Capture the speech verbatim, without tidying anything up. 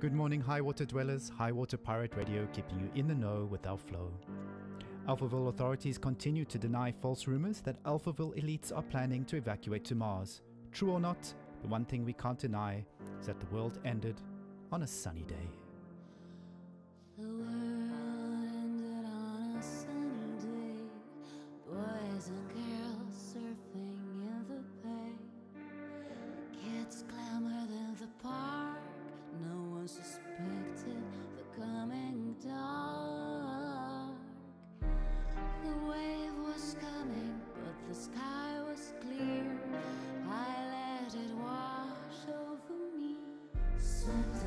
Good morning, Highwater dwellers. Highwater Pirate Radio keeping you in the know with our flow. Alphaville authorities continue to deny false rumors that Alphaville elites are planning to evacuate to Mars. True or not, the one thing we can't deny is that the world ended on a sunny day. The world ended on a sunny day. Boys and girls surfing in the bay. Kids clamored in the park. No one suspected the coming dark. The wave was coming, but the sky was clear. I let it wash over me. Swept